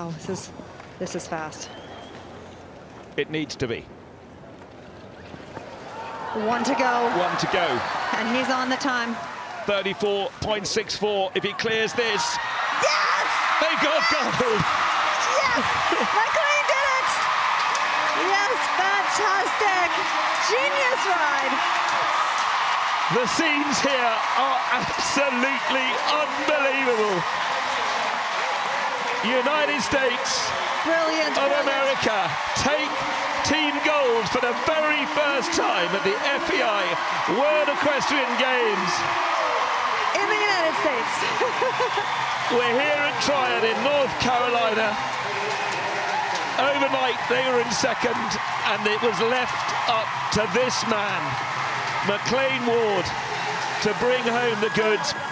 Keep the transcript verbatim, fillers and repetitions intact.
Wow, this is, this is fast. It needs to be. One to go. One to go. And he's on the time. thirty-four point six four. If he clears this. Yes! They got gold. Yes! McLain did it! Yes, fantastic. Genius ride. The scenes here are absolutely unbelievable. United States Brilliant. of brilliant. America take team gold for the very first time at the F E I World Equestrian Games. In the United States. We're here at Tryon in North Carolina. Overnight they were in second, and it was left up to this man, McLain Ward, to bring home the goods.